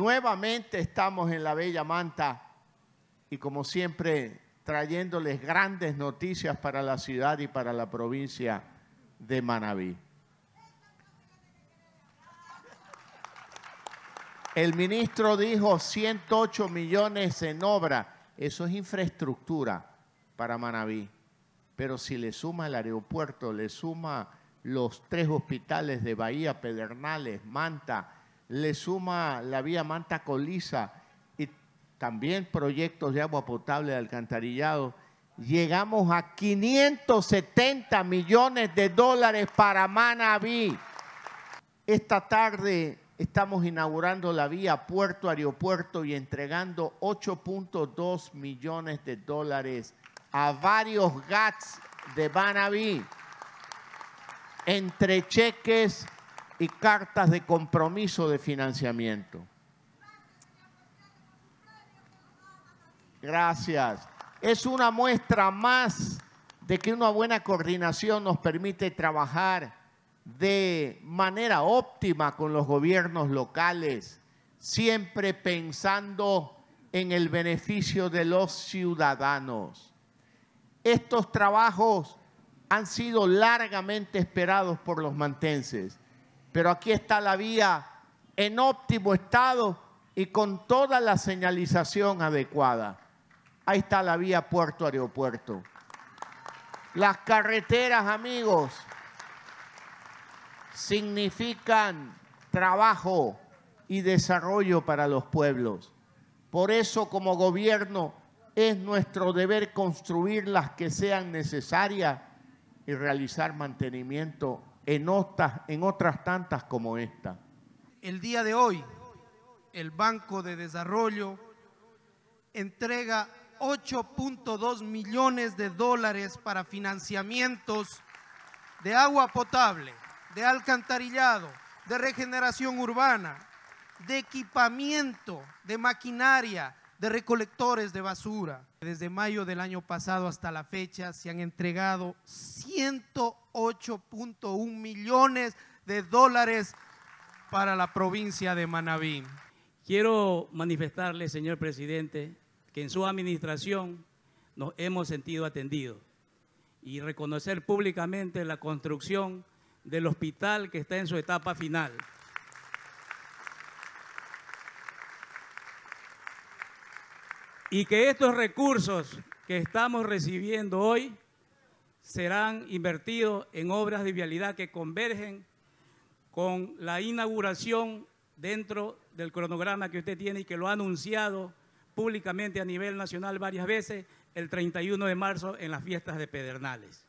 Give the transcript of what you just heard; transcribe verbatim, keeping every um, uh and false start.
Nuevamente estamos en la Bella Manta y como siempre trayéndoles grandes noticias para la ciudad y para la provincia de Manabí. El ministro dijo ciento ocho millones en obra. Eso es infraestructura para Manabí. Pero si le suma el aeropuerto, le suma los tres hospitales de Bahía, Pedernales, Manta, le suma la vía Manta-Coliza y también proyectos de agua potable de alcantarillado, llegamos a quinientos setenta millones de dólares para Manabí. Esta tarde estamos inaugurando la vía puerto-aeropuerto y entregando ocho punto dos millones de dólares a varios G A Ts de Manabí, entre cheques y cartas de compromiso de financiamiento. Gracias. Es una muestra más de que una buena coordinación nos permite trabajar de manera óptima con los gobiernos locales, siempre pensando en el beneficio de los ciudadanos. Estos trabajos han sido largamente esperados por los mantenses, pero aquí está la vía en óptimo estado y con toda la señalización adecuada. Ahí está la vía puerto-aeropuerto. Las carreteras, amigos, significan trabajo y desarrollo para los pueblos. Por eso, como gobierno, es nuestro deber construir las que sean necesarias y realizar mantenimiento en otras, en otras tantas como esta. El día de hoy, el Banco de Desarrollo entrega ocho punto dos millones de dólares para financiamientos de agua potable, de alcantarillado, de regeneración urbana, de equipamiento, de maquinaria, de recolectores de basura. Desde mayo del año pasado hasta la fecha se han entregado ciento ocho punto uno millones de dólares para la provincia de Manabí. Quiero manifestarle, señor presidente, que en su administración nos hemos sentido atendidos y reconocer públicamente la construcción del hospital que está en su etapa final. Y que estos recursos que estamos recibiendo hoy serán invertidos en obras de vialidad que convergen con la inauguración dentro del cronograma que usted tiene y que lo ha anunciado públicamente a nivel nacional varias veces, el treinta y uno de marzo en las fiestas de Pedernales.